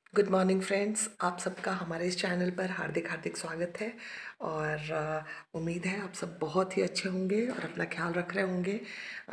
Good morning friends, आप सबका हमारे इस चैनल पर हार्दिक हार्दिक स्वागत है। और उम्मीद है आप सब बहुत ही अच्छे होंगे और अपना ख्याल रख रहे होंगे।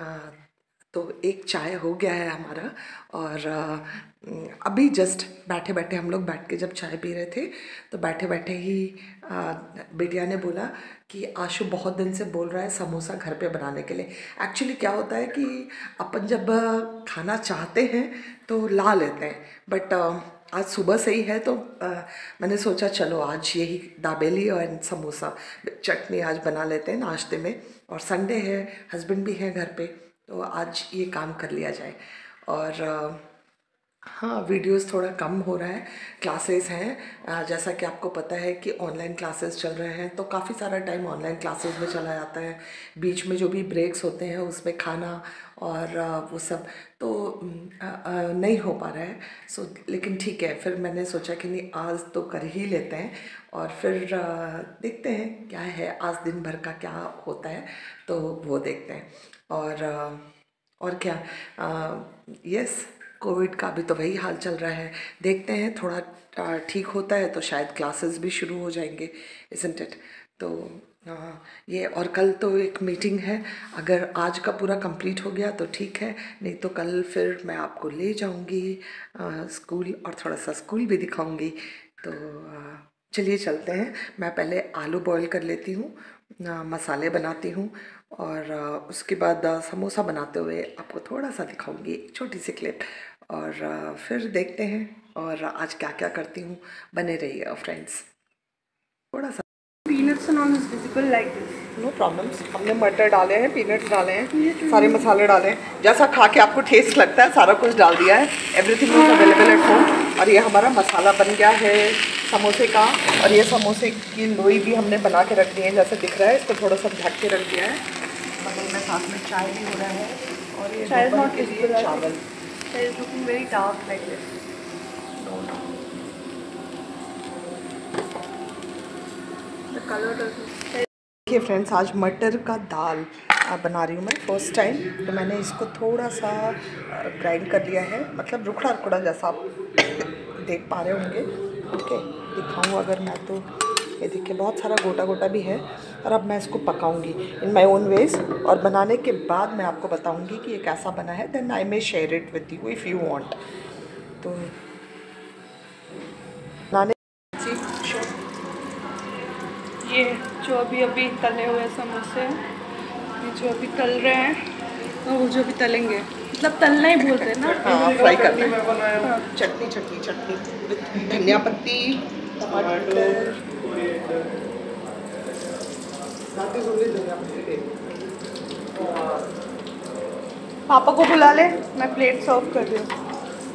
तो एक चाय हो गया है हमारा। और अभी जस्ट बैठे बैठे हम लोग बैठ के जब चाय पी रहे थे तो बैठे बैठे ही बिटिया ने बोला कि आशु बहुत दिन से बोल रहा है समोसा घर पे बनाने के लिए। एक्चुअली क्या होता है कि अपन जब खाना चाहते हैं तो ला लेते हैं, बट आज सुबह से ही है तो मैंने सोचा चलो आज यही दाबेली और समोसा चटनी आज बना लेते हैं नाश्ते में। और संडे है, हस्बैंड भी है घर पे, तो आज ये काम कर लिया जाए। और हाँ, वीडियोस थोड़ा कम हो रहा है, क्लासेस हैं। जैसा कि आपको पता है कि ऑनलाइन क्लासेस चल रहे हैं तो काफ़ी सारा टाइम ऑनलाइन क्लासेस में चला जाता है। बीच में जो भी ब्रेक्स होते हैं उसमें खाना और वो सब तो नहीं हो पा रहा है। लेकिन ठीक है, फिर मैंने सोचा कि नहीं आज तो कर ही लेते हैं और फिर देखते हैं क्या है आज दिन भर का क्या होता है, तो वो देखते हैं। और क्या, यस, कोविड का भी तो वही हाल चल रहा है। देखते हैं थोड़ा ठीक होता है तो शायद क्लासेस भी शुरू हो जाएंगे, इज़न्ट इट। तो ये, और कल तो एक मीटिंग है, अगर आज का पूरा कंप्लीट हो गया तो ठीक है, नहीं तो कल फिर मैं आपको ले जाऊंगी स्कूल और थोड़ा सा स्कूल भी दिखाऊंगी। तो चलिए चलते हैं। मैं पहले आलू बॉईल कर लेती हूँ, मसाले बनाती हूँ और उसके बाद समोसा बनाते हुए आपको थोड़ा सा दिखाऊंगी, एक छोटी सी क्लिप। और फिर देखते हैं और आज क्या क्या करती हूँ। बने रहिए फ्रेंड्स, थोड़ा सा। Peanuts and all is visible like this. No problems. हमने मटर डाले हैं, पीनट्स डाले हैं, सारे मसाले डाले हैं, जैसा खा के आपको टेस्ट लगता है सारा कुछ डाल दिया है। Everything is available at home. और ये हमारा मसाला बन गया है समोसे का। और ये समोसे की लोई भी हमने बना के रख दी है, जैसे दिख रहा है। इसको थोड़ा सा ढक के रख दिया है। बगल में साथ में चाय भी हो रहा है और ये दोपहर के लिए चावल। It is looking very dark like this. The color doesn't. देखिए फ्रेंड्स, आज मटर का दाल बना रही हूँ मैं फर्स्ट टाइम। तो मैंने इसको थोड़ा सा ग्राइंड कर लिया है, मतलब रुखड़ा रुखड़ा जैसा आप देख पा रहे होंगे। ओके, दिखाऊँ अगर मैं तो ये देखिए बहुत सारा गोटा गोटा भी है। और अब मैं इसको पकाऊंगी इन माई ओन वेज, और बनाने के बाद मैं आपको बताऊंगी कि ये कैसा बना है। Then I may share it with you if you want. तो बनाने ये जो अभी तले हुए समोसे हैं, ये जो अभी तल रहे हैं और वो जो अभी तलेंगे, मतलब तलना ही बोलते हैं ना। हाँ, फ्राई करना है। हाँ। चटनी विद धनिया पत्ती, टमाटर, पापा को बुला ले, मैं प्लेट सर्व कर रही हूँ।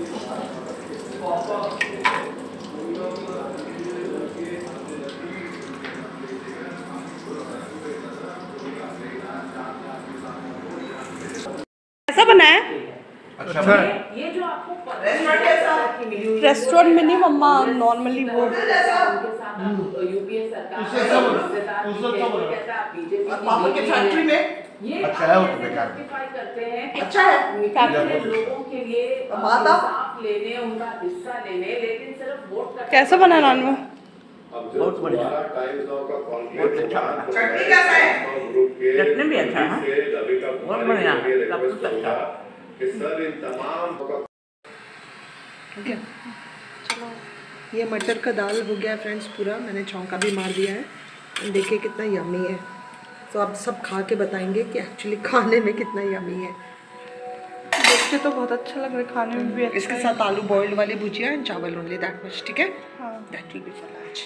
कैसा बना है? अच्छा ये जो आपको रेस्टोरेंट में नहीं मम्मा, नॉर्मली वो पापा के फैक्ट्री में। अच्छा है, वो तो बेकार करते हैं। अच्छा है लोगों के लिए माता लेने, उनका हिस्सा लेने, लेकिन सिर्फ वोट का। कैसा बना नानू? बहुत बढ़िया, बहुत अच्छा। चटनी कैसा है? चटनी भी अच्छा है, बहुत बढ़िया, सब कुछ अच्छा है। ठीक है, चलो। ये मटर का दाल हो गया फ्रेंड्स पूरा, मैंने छौंका भी मार दिया है। देखिए कितना यमी है। तो आप सब खा के बताएंगे कि एक्चुअली खाने में कितना यमी है। देखते तो बहुत अच्छा लग रहा है, खाने में भी अच्छा। इसके साथ आलू बॉइल्ड वाली भुजिया एंड चावल ओनली, दैट मच। ठीक है, हाँ, that will be for lunch.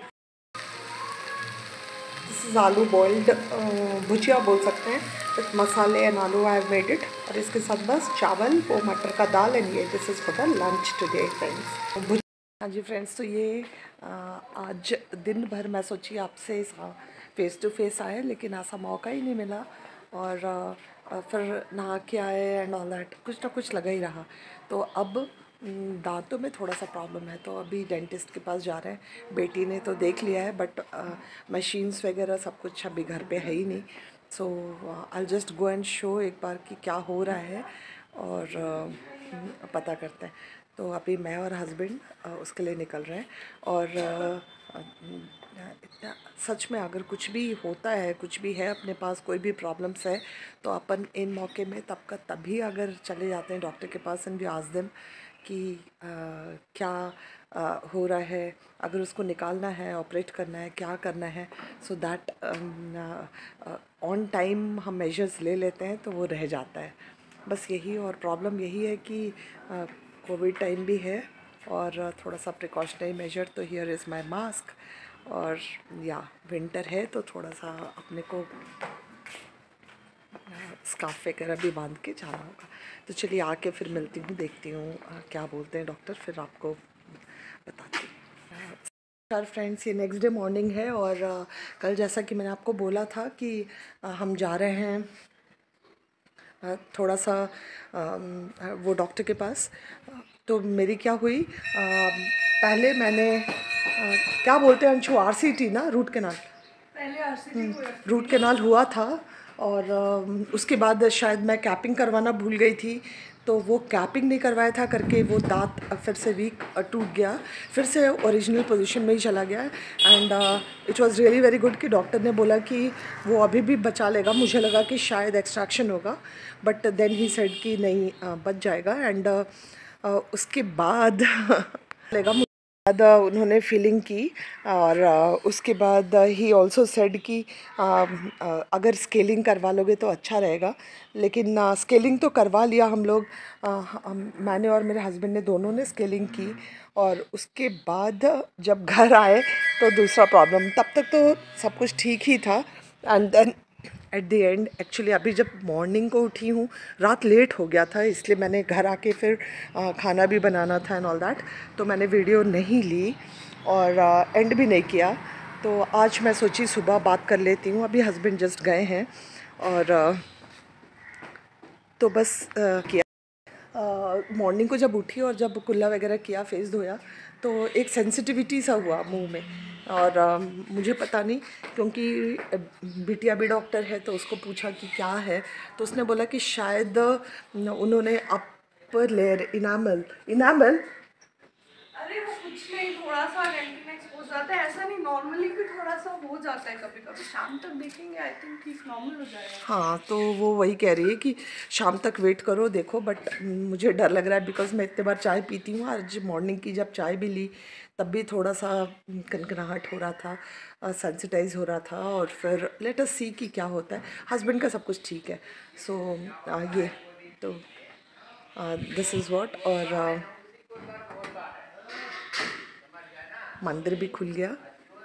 This is aloo boiled bhujia बोल सकते हैं, विथ मसाले एंड आलू आई हैव मेड इट। और इसके साथ बस चावल, वो मटर का दाल, एंड ये this is for the lunch today friends. हाँ जी फ्रेंड्स, तो ये आज दिन भर मैं सोची आपसे फेस टू फेस आए, लेकिन ऐसा मौका ही नहीं मिला। और फिर नहा के आए एंड ऑल दैट, कुछ ना कुछ लगा ही रहा। तो अब दांतों में थोड़ा सा प्रॉब्लम है, तो अभी डेंटिस्ट के पास जा रहे हैं। बेटी ने तो देख लिया है, बट मशीन्स वगैरह सब कुछ अभी घर पे है ही नहीं। So I just go and show एक बार कि क्या हो रहा है और पता करते हैं। तो अभी मैं और हस्बैंड उसके लिए निकल रहे हैं। और इतना सच में अगर कुछ भी होता है, कुछ भी है अपने पास, कोई भी प्रॉब्लम्स है, तो अपन इन मौके में तब का तभी अगर चले जाते हैं डॉक्टर के पास एंड वी आस्क देम कि क्या हो रहा है, अगर उसको निकालना है, ऑपरेट करना है, क्या करना है, सो दैट ऑन टाइम हम मेजर्स ले लेते हैं तो वो रह जाता है। बस यही, और प्रॉब्लम यही है कि कोविड टाइम भी है और थोड़ा सा प्रिकॉशनरी मेजर, तो हियर इज़ माय मास्क, और या विंटर है तो थोड़ा सा अपने को स्कार्फ वगैरह भी बांध के जाना होगा। तो चलिए आके फिर मिलती हूँ, देखती हूँ क्या बोलते हैं डॉक्टर, फिर आपको बताती हूँ। फ्रेंड्स, ये नेक्स्ट डे मॉर्निंग है और कल जैसा कि मैंने आपको बोला था कि हम जा रहे हैं थोड़ा सा वो डॉक्टर के पास। तो मेरी क्या हुई, पहले मैंने क्या बोलते हैं अंशु, RCT ना, रूट कैनाल, पहले RCT रूट कैनाल हुआ था। और उसके बाद शायद मैं कैपिंग करवाना भूल गई थी, तो वो कैपिंग नहीं करवाया था करके वो दांत फिर से वीक टूट गया, फिर से ओरिजिनल पोजीशन में ही चला गया। And it was really very good कि डॉक्टर ने बोला कि वो अभी भी बचा लेगा। मुझे लगा कि शायद एक्सट्रैक्शन होगा, बट देन ही सेड कि नहीं, बच जाएगा। एंड उसके बाद लेगा बाद उन्होंने फीलिंग की, और उसके बाद ही ऑल्सो सेड कि अगर स्केलिंग करवा लोगे तो अच्छा रहेगा। लेकिन स्केलिंग तो करवा लिया हम लोग, मैंने और मेरे हस्बैंड ने दोनों ने स्केलिंग की। और उसके बाद जब घर आए तो दूसरा प्रॉब्लम, तब तक तो सब कुछ ठीक ही था। And then at the end, actually अभी जब मॉर्निंग को उठी हूँ, रात लेट हो गया था, इसलिए मैंने घर आके फिर खाना भी बनाना था एंड ऑल दैट, तो मैंने वीडियो नहीं ली और एंड भी नहीं किया। तो आज मैं सोची सुबह बात कर लेती हूँ। अभी हस्बैंड जस्ट गए हैं और तो बस किया। मॉर्निंग को जब उठी और जब कुल्ला वगैरह किया, फेस धोया, तो एक सेंसिटिविटी सा हुआ मुंह में। और मुझे पता नहीं, क्योंकि बिटिया भी डॉक्टर है, तो उसको पूछा कि क्या है, तो उसने बोला कि शायद उन्होंने अपर लेयर इनामल अरे वो कुछ नहीं, थोड़ा सा रेटिना एक्सपोज जाता है, ऐसा नहीं, नॉर्मली भी थोड़ा सा हो जाता है कभी कभी। शाम तक देखेंगे, आई थिंक ठीक नॉर्मल हो जाएगा। हाँ, तो वो वही कह रही है कि शाम तक वेट करो, देखो। बट मुझे डर लग रहा है, बिकॉज मैं इतने बार चाय पीती हूँ। आज मॉर्निंग की जब चाय भी ली तब भी थोड़ा सा कनकनाहट हो रहा था, सेंसिटाइज हो रहा था। और फिर लेट अस सी कि क्या होता है। हस्बैंड का सब कुछ ठीक है। सो ये तो दिस इज़ व्हाट। और मंदिर भी खुल गया।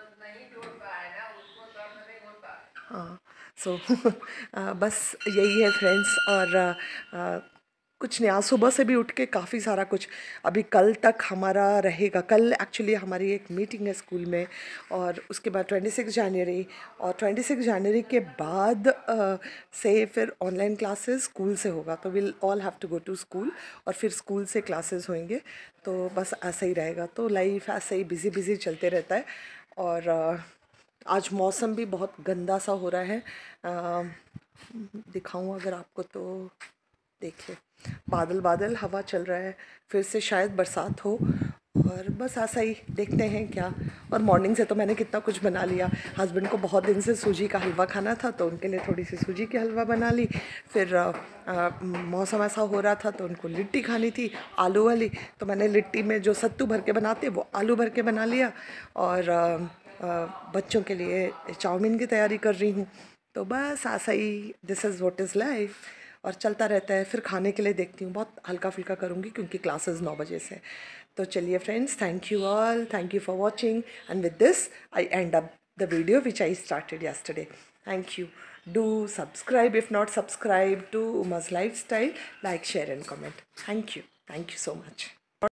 हाँ, सो बस यही है फ्रेंड्स। और कुछ नहीं, आज सुबह से भी उठ के काफ़ी सारा कुछ, अभी कल तक हमारा रहेगा। कल एक्चुअली हमारी एक मीटिंग है स्कूल में, और उसके बाद 26 जनवरी, और 26 जनवरी के बाद से फिर ऑनलाइन क्लासेस स्कूल से होगा। तो will all have to go to school, और फिर स्कूल से क्लासेस होंगे। तो बस ऐसा ही रहेगा। तो लाइफ ऐसे ही बिज़ी बिज़ी चलते रहता है। और आज मौसम भी बहुत गंदा सा हो रहा है। दिखाऊं अगर आपको तो देखिए, बादल बादल, हवा चल रहा है, फिर से शायद बरसात हो। और बस ऐसा ही देखते हैं क्या। और मॉर्निंग से तो मैंने कितना कुछ बना लिया। हस्बैंड को बहुत दिन से सूजी का हलवा खाना था, तो उनके लिए थोड़ी सी सूजी की हलवा बना ली। फिर मौसम ऐसा हो रहा था तो उनको लिट्टी खानी थी, आलू वाली, तो मैंने लिट्टी में जो सत्तू भर के बनाते वो आलू भर के बना लिया। और बच्चों के लिए चाउमीन की तैयारी कर रही हूँ। तो बस ऐसा ही, this is what is life, और चलता रहता है। फिर खाने के लिए देखती हूँ, बहुत हल्का फुल्का करूँगी क्योंकि क्लासेस 9 बजे से। तो चलिए friends, thank you all, thank you for watching, and with this I end up the video which I started yesterday. Thank you. Do subscribe if not subscribe to Uma's Lifestyle. Like, share and comment. Thank you. Thank you so much.